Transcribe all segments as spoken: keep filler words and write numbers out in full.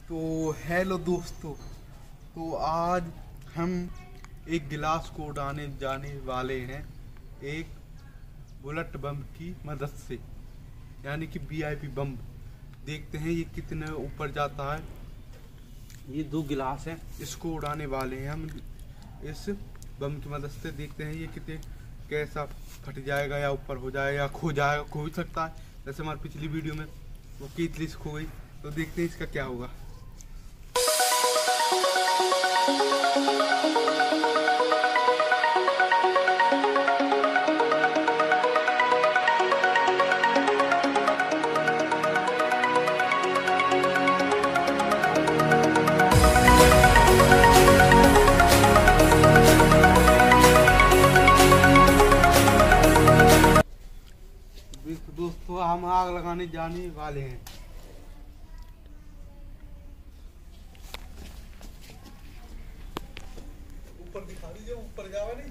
तो हेलो दोस्तों, तो आज हम एक गिलास को उड़ाने जाने वाले हैं एक बुलेट बम की मदद से, यानी कि वीआईपी बम। देखते हैं ये कितने ऊपर जाता है। ये दो गिलास हैं, इसको उड़ाने वाले हैं हम इस बम की मदद से। देखते हैं ये कितने कैसा फट जाएगा या ऊपर हो जाएगा या खो जाएगा, खो भी सकता है। जैसे हमारी पिछली वीडियो में वो केतली खो गई, तो देखते हैं इसका क्या होगा। दोस्तों हम आग लगाने जाने वाले हैं। ऊपर दिखा दीजिए, ऊपर जावा नहीं।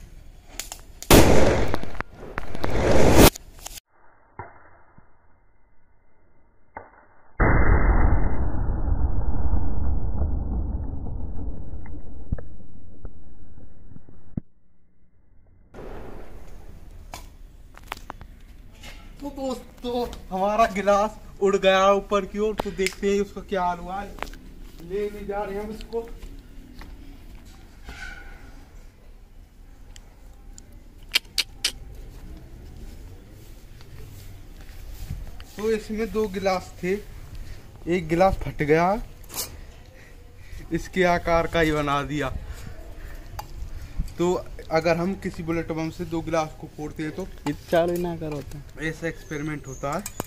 तो दोस्तों हमारा गिलास उड़ गया ऊपर की ओर, तो देखते हैं उसका क्या हाल हुआ है। लेने जा रहे हैं हम इसको। तो इसमें दो गिलास थे, एक गिलास फट गया, इसके आकार का ही बना दिया। तो अगर हम किसी बुलेट बम से दो गिलास को फोड़ते हैं तो चालू ना करो, ऐसा एक्सपेरिमेंट होता है।